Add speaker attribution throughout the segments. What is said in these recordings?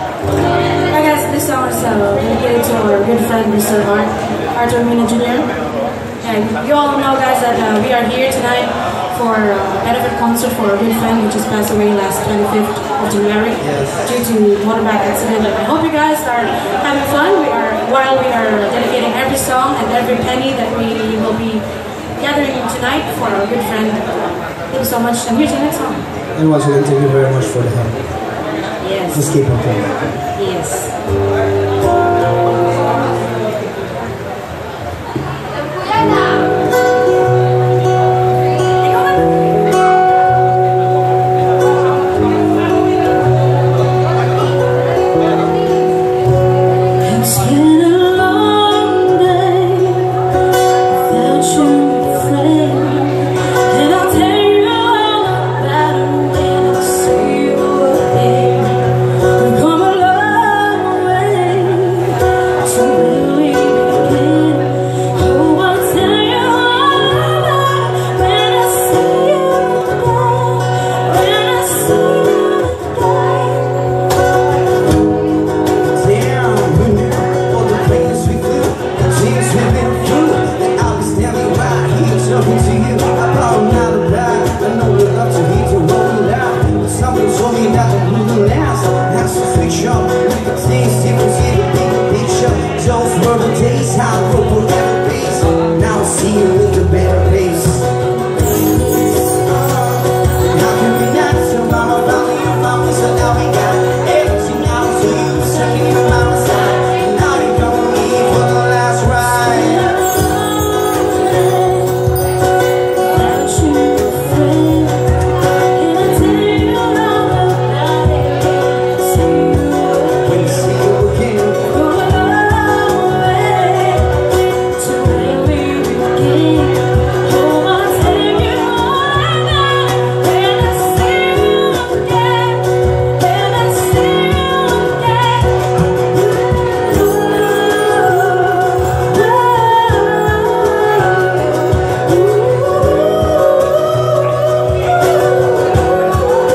Speaker 1: Hi guys, this song is dedicated to our good friend Mr. Arthur Mina Jr. And you all know guys that we are here tonight for a benefit concert for a good friend who just passed away last 25th of January due to motorbike accident. And I hope you guys are having fun. While we are dedicating every song and every penny that we will be gathering tonight for our good friend. Thank you so much, and here's the next song.
Speaker 2: And once again, thank you very much for the help.
Speaker 1: Yes.
Speaker 2: Just keep on playing.
Speaker 1: Yes.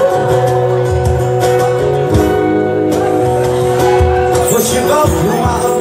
Speaker 3: Push you go,